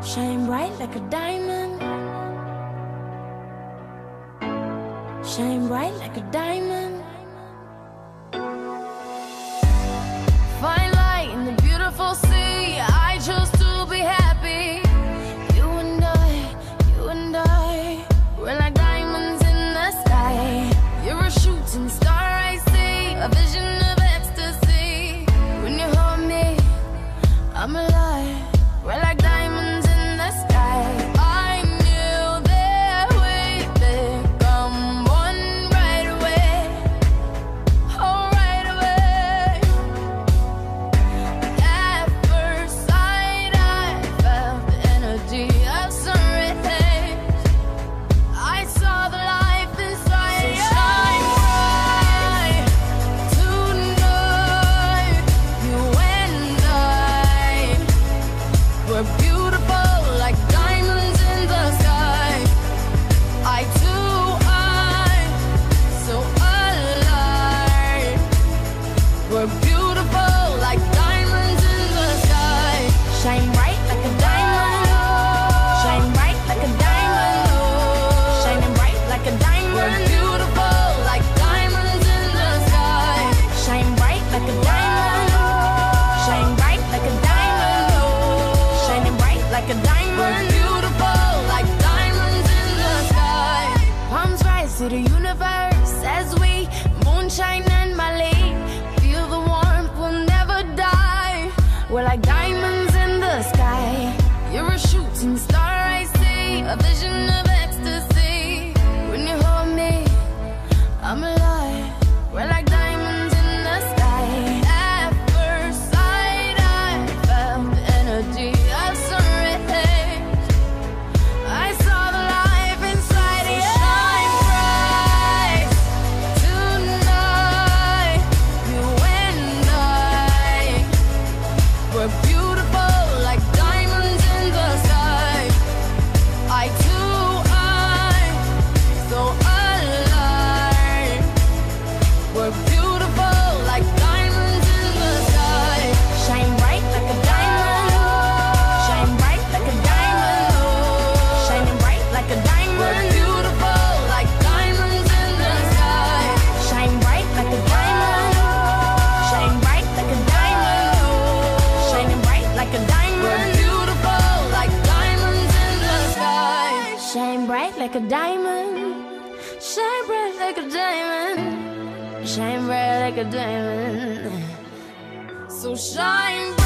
Shine bright like a diamond. Shine bright like a diamond. Fine light in the beautiful sea. I chose to be happy. You and I, we're like diamonds in the sky. You're a shooting star I see, a vision of ecstasy. When you hold me, I'm alive. We're like diamonds in the sky. I knew that we'd become one right away. Oh, right away. At first sight, I felt the energy of sun rays. I saw the life inside. So shine bright tonight. You and I, we're beautiful like diamonds in the sky. I too, I'm so alive. We're beautiful like diamonds in the sky. Shine bright like a diamond. Shine bright like a diamond. Shining bright like a diamond. We're beautiful like diamonds in the sky. Shine bright like a diamond. Shine bright like a diamond. Shining bright like a diamond. We're beautiful like diamonds in the sky. Palms rise to the universe as we moonshine and Malay. Feel the warmth, we'll never die. We're like diamonds in the sky. You're a shooting star I see, a vision of ecstasy. When you hold me, I'm alive. We're like diamonds in the sky. At first sight, I felt the energy of sun rays. I saw the life inside you. Shine bright tonight. You and I, we're beautiful like diamonds in the sky. I too, I'm so alive. We're beautiful like diamonds in the sky. Shine bright like a diamond. Shine bright like a diamond. Shining bright like a diamond. We're beautiful like diamonds in the sky. Shine bright like a diamond. Shine bright like a diamond. Shining bright like a diamond. We're beautiful like diamonds in the sky. Shine bright like a diamond. Shine bright like a diamond. Shine bright like a diamond. So shine